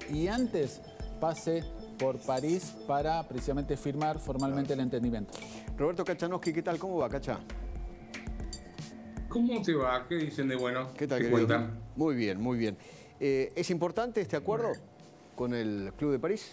y antes pase por París para precisamente firmar formalmente el entendimiento. Roberto Kachanowski, ¿qué tal? ¿Cómo va, Cacha? ¿Cómo te va? ¿Qué dicen de bueno? ¿Qué tal, ¿Qué querido? cuentan? Muy bien, muy bien. ¿Es importante este acuerdo con el Club de París?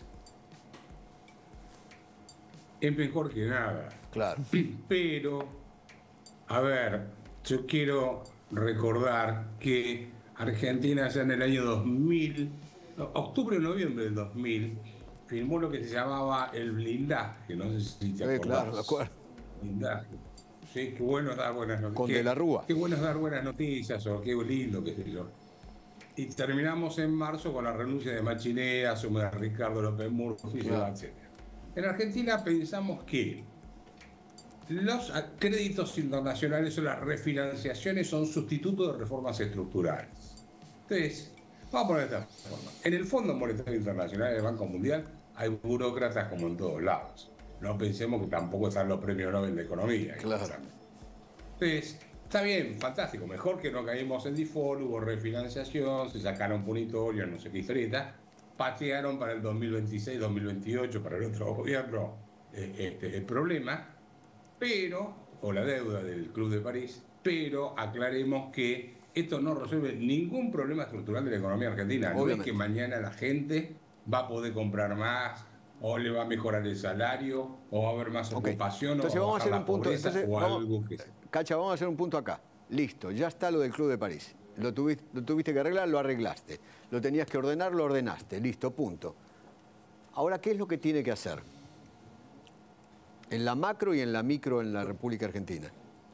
Es mejor que nada. Claro. Pero, a ver, yo quiero recordar que Argentina ya en el año 2000, octubre o noviembre del 2000, firmó lo que se llamaba el blindaje. No sé si te acordás. Claro, de acuerdo. Blindaje. Sí, qué bueno es dar buenas noticias. Con De la Rúa. Qué bueno es dar buenas noticias o qué lindo, qué sé yo. Y terminamos en marzo con la renuncia de Machinea, suma de Ricardo López Murphy, etc. En Argentina pensamos que los créditos internacionales o las refinanciaciones son sustitutos de reformas estructurales. Entonces, vamos a poner de esta forma. En el Fondo Monetario Internacional del Banco Mundial hay burócratas como en todos lados. No pensemos que tampoco están los premios Nobel de Economía. Claro. Entonces, está bien, fantástico. Mejor que no caímos en default, hubo refinanciación, se sacaron punitorios, no sé qué historieta. Patearon para el 2026, 2028, para el otro gobierno el problema, pero, o la deuda del Club de París, pero aclaremos que esto no resuelve ningún problema estructural de la economía argentina. No es que mañana la gente va a poder comprar más, o le va a mejorar el salario, o va a haber más ocupación, entonces, o vamos a hacer un punto. Entonces, algo que... Cacha, vamos a hacer un punto acá. Listo, ya está lo del Club de París. Lo tuviste que arreglar, lo arreglaste. Lo tenías que ordenar, lo ordenaste. Listo, punto. Ahora, ¿qué es lo que tiene que hacer? En la macro y en la micro en la República Argentina.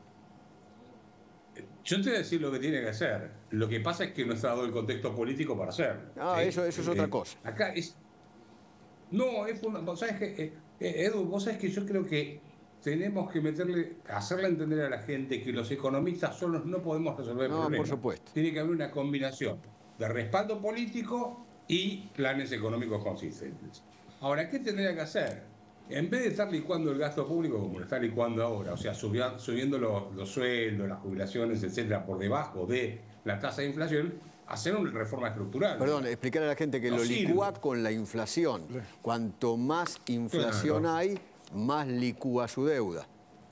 Yo te voy a decir lo que tiene que hacer. Lo que pasa es que no está dado el contexto político para hacerlo. Eso es otra cosa. Acá es... No, es vos sabés que, Edu, vos sabés que yo creo que tenemos que hacerle entender a la gente que los economistas solos no podemos resolver el problema. Por supuesto. Tiene que haber una combinación de respaldo político y planes económicos consistentes. Ahora, ¿qué tendría que hacer? En vez de estar licuando el gasto público como lo está licuando ahora, o sea, subiendo los sueldos, las jubilaciones, etcétera, por debajo de la tasa de inflación, hacer una reforma estructural. Perdón, explicar a la gente que lo licúa con la inflación. Cuanto más inflación hay, más licúa su deuda.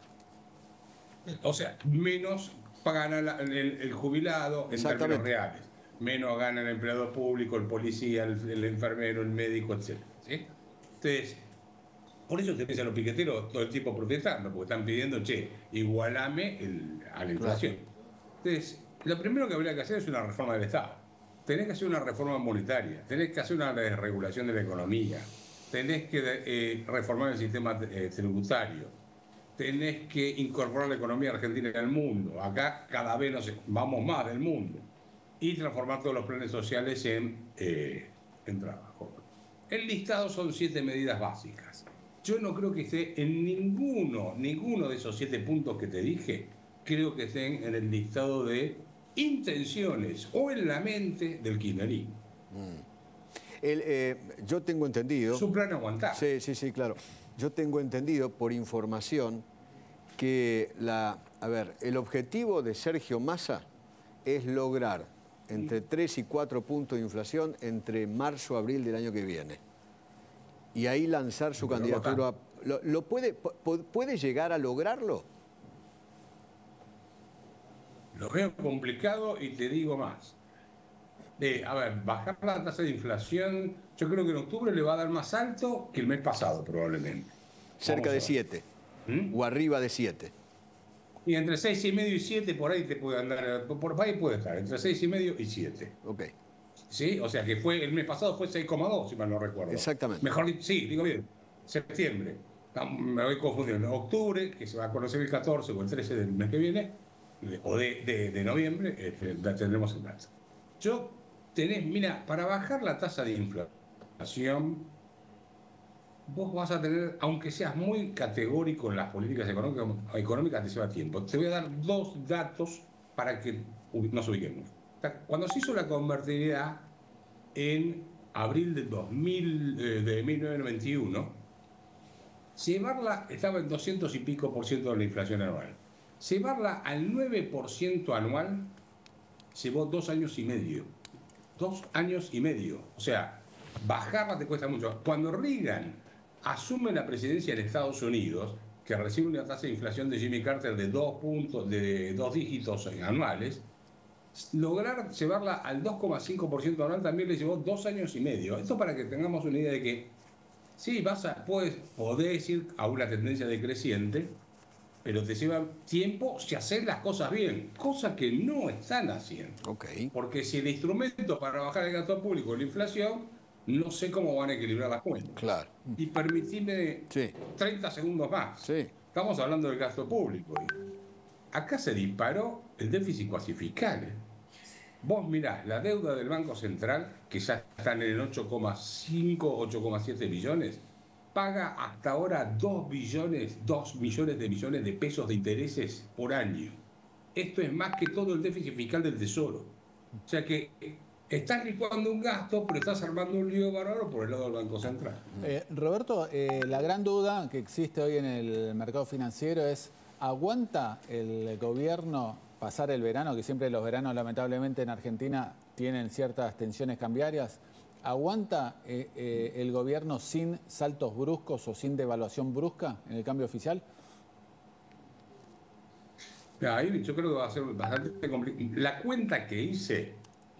O sea, menos gana el jubilado en términos reales. Menos gana el empleado público, el policía, el enfermero, el médico, etc. ¿Sí? Entonces, por eso tenés a los piqueteros todo el tiempo protestando, porque están pidiendo, che, igualame a la inflación. Entonces, lo primero que habría que hacer es una reforma del Estado. Tenés que hacer una reforma monetaria, tenés que hacer una desregulación de la economía, tenés que reformar el sistema tributario, tenés que incorporar la economía argentina al mundo. Acá cada vez vamos más del mundo. Y transformar todos los planes sociales en trabajo. El listado son 7 medidas básicas. Yo no creo que esté en ninguno de esos 7 puntos que te dije, creo que estén en el listado de intenciones o en la mente del kirchnerismo. Yo tengo entendido... Es un plan aguantar. Sí, claro. Yo tengo entendido por información que el objetivo de Sergio Massa es lograr entre 3 y 4 puntos de inflación entre marzo y abril del año que viene. Y ahí lanzar su candidatura. ¿Puede llegar a lograrlo? Lo veo complicado y te digo más. Bajar la tasa de inflación, yo creo que en octubre le va a dar más alto que el mes pasado, probablemente. Cerca de 7. O arriba de 7. Y entre 6,5 y 7, por ahí te puede andar, por ahí puede estar, entre 6,5 y 7. Ok. ¿Sí? O sea que el mes pasado fue 6,2, si mal no recuerdo. Exactamente. Sí, digo bien. Septiembre. Me voy confundiendo. Octubre, que se va a conocer el 14 o el 13 del mes que viene, o de noviembre, la tendremos en alza. Mira, para bajar la tasa de inflación, vos vas a tener, aunque seas muy categórico en las políticas económicas, te lleva tiempo. Te voy a dar 2 datos para que nos ubiquemos. Cuando se hizo la convertibilidad en abril de 1991, llevarla estaba en 200 y pico % de la inflación anual. Llevarla al 9% anual llevó 2 años y medio. 2 años y medio. O sea, bajarla te cuesta mucho. Cuando Reagan asume la presidencia en Estados Unidos, que recibe una tasa de inflación de Jimmy Carter de 2 dígitos anuales, lograr llevarla al 2,5% anual también le llevó 2 años y medio. Esto para que tengamos una idea de que sí, podés ir a una tendencia decreciente, pero te lleva tiempo si haces las cosas bien, cosa que no están haciendo. Okay. Porque si el instrumento para bajar el gasto público es la inflación, no sé cómo van a equilibrar las cuentas. Claro. Y permitime 30 segundos más. Sí. Estamos hablando del gasto público. Acá se disparó el déficit cuasificable. Vos mirás la deuda del Banco Central, que ya está en el 8,5, 8,7 billones, paga hasta ahora 2 millones de millones de pesos de intereses por año. Esto es más que todo el déficit fiscal del Tesoro. O sea que estás licuando un gasto, pero estás armando un lío bárbaro por el lado del Banco Central. Roberto, la gran duda que existe hoy en el mercado financiero es, ¿aguanta el gobierno pasar el verano, que siempre los veranos lamentablemente en Argentina tienen ciertas tensiones cambiarias? ¿Aguanta el gobierno sin saltos bruscos o sin devaluación brusca en el cambio oficial? Ahí yo creo que va a ser bastante complicado. La cuenta que hice,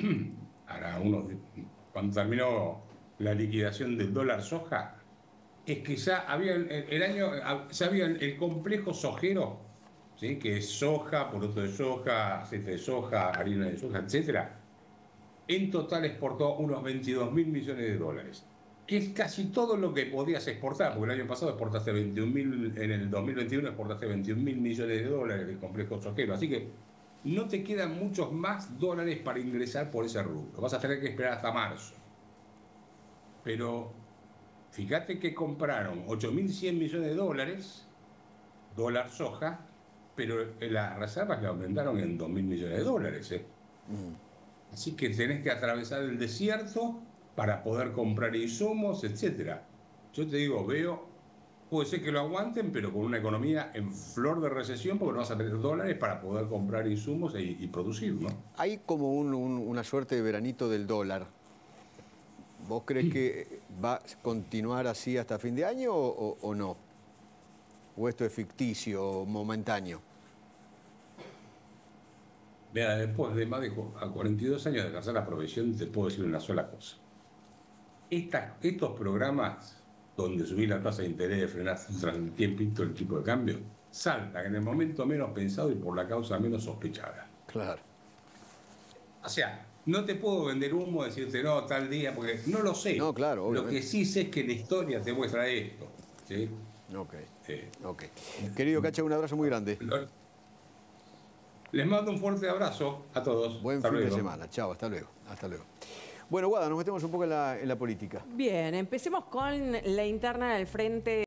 cuando terminó la liquidación del dólar soja, es que ya había el complejo sojero, ¿sí? Que es soja, poroto de soja, aceite de soja, harina de soja, etcétera. En total exportó unos 22.000 millones de dólares, que es casi todo lo que podías exportar, porque el año pasado exportaste 21.000, en el 2021 exportaste 21.000 millones de dólares del complejo sojero, así que no te quedan muchos más dólares para ingresar por ese rubro, vas a tener que esperar hasta marzo. Pero fíjate que compraron 8.100 millones de dólares, dólar soja, pero las reservas le aumentaron en 2.000 millones de dólares. Así que tenés que atravesar el desierto para poder comprar insumos, etcétera. Yo te digo, puede ser que lo aguanten, pero con una economía en flor de recesión, porque no vas a tener dólares para poder comprar insumos y producir, ¿no? Hay como una suerte de veranito del dólar. ¿Vos crees que va a continuar así hasta fin de año o no? ¿O esto es ficticio, momentáneo? Mira, después de más de 42 años de ejercer la profesión, te puedo decir una sola cosa. Estos programas donde subir la tasa de interés, frenar tras el tiempito el tipo de cambio, saltan en el momento menos pensado y por la causa menos sospechada. Claro. O sea, no te puedo vender humo, decirte no, tal día, porque no lo sé. No, claro, obviamente. Lo que sí sé es que la historia te muestra esto. ¿Sí? Ok. Querido Cacha, un abrazo muy grande. Les mando un fuerte abrazo a todos. Buen fin de semana. Chao, hasta luego. Hasta luego. Bueno, Guada, nos metemos un poco en la política. Bien, empecemos con la interna del Frente